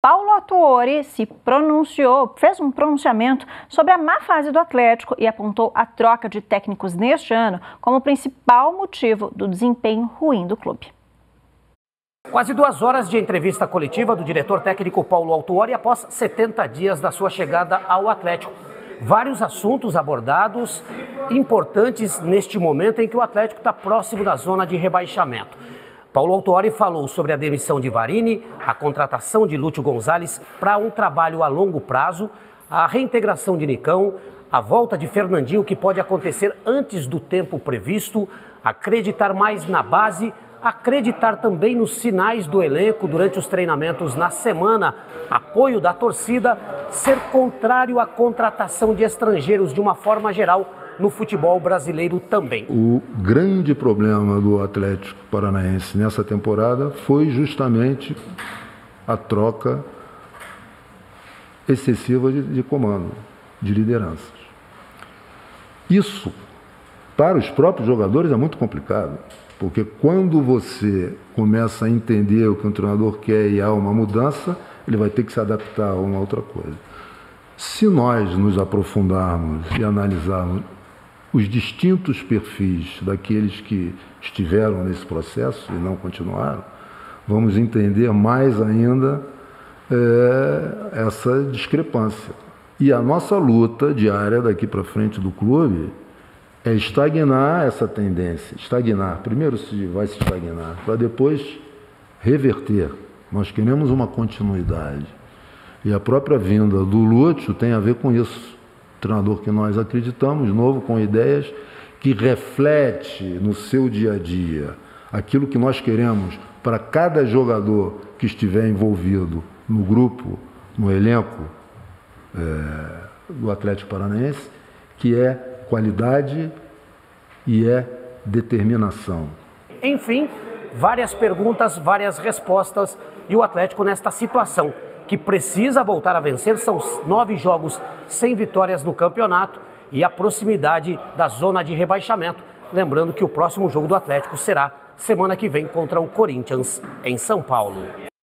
Paulo Autuori se pronunciou, fez um pronunciamento sobre a má fase do Atlético e apontou a troca de técnicos neste ano como principal motivo do desempenho ruim do clube. Quase 2 horas de entrevista coletiva do diretor técnico Paulo Autuori após 70 dias da sua chegada ao Atlético. Vários assuntos abordados importantes neste momento em que o Atlético está próximo da zona de rebaixamento. Paulo Autuori falou sobre a demissão de Varini, a contratação de Lúcio Gonzalez para um trabalho a longo prazo, a reintegração de Nicão, a volta de Fernandinho, que pode acontecer antes do tempo previsto, acreditar mais na base, acreditar também nos sinais do elenco durante os treinamentos na semana, apoio da torcida, ser contrário à contratação de estrangeiros de uma forma geral no futebol brasileiro também. O grande problema do Atlético Paranaense nessa temporada foi justamente a troca excessiva de comando, de lideranças. Isso, para os próprios jogadores, é muito complicado, porque quando você começa a entender o que um treinador quer e há uma mudança, ele vai ter que se adaptar a uma outra coisa. Se nós nos aprofundarmos e analisarmos os distintos perfis daqueles que estiveram nesse processo e não continuaram, vamos entender mais ainda essa discrepância. E a nossa luta diária daqui para frente do clube é estagnar essa tendência. Estagnar, primeiro se vai se estagnar, para depois reverter. Nós queremos uma continuidade. E a própria vinda do Lúcio tem a ver com isso. Treinador que nós acreditamos, novo, com ideias, que reflete no seu dia a dia aquilo que nós queremos para cada jogador que estiver envolvido no grupo, no elenco do Atlético Paranaense, que é qualidade e é determinação. Enfim, várias perguntas, várias respostas e o Atlético nesta situação que precisa voltar a vencer. São 9 jogos sem vitórias no campeonato e a proximidade da zona de rebaixamento. Lembrando que o próximo jogo do Atlético será semana que vem contra o Corinthians em São Paulo.